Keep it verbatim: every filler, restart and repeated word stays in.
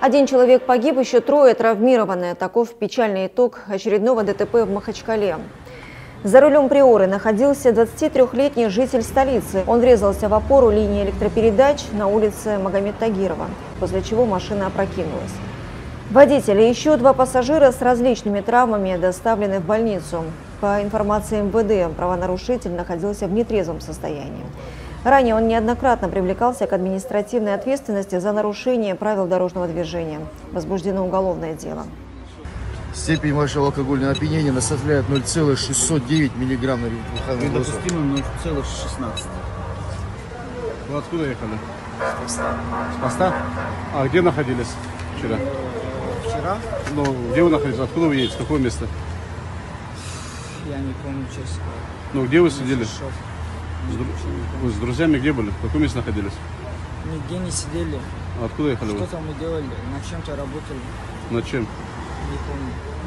Один человек погиб, еще трое травмированы. Таков печальный итог очередного ДТП в Махачкале. За рулем Приоры находился двадцатитрёхлетний житель столицы. Он врезался в опору линии электропередач на улице Магомед Тагирова, после чего машина опрокинулась. Водитель и еще два пассажира с различными травмами доставлены в больницу. По информации эм вэ дэ, правонарушитель находился в нетрезвом состоянии. Ранее он неоднократно привлекался к административной ответственности за нарушение правил дорожного движения. Возбуждено уголовное дело. Степень вашего алкогольного опьянения составляет ноль целых шестьсот девять миллиграмм на литр дыхательного газа. Допустимо ноль целых шестнадцать. Вы откуда ехали? С поста. С поста? А где находились вчера? Вчера? Ну, где вы находились? Откуда вы едете? С какого места? Я не помню, честно. Ну, где вы сидели? Шел. С, дру... Вы с друзьями где были? В каком месте находились? Нигде не сидели. А откуда ехали вы? Что-то мы делали, на чем-то работали. На чем? Не помню.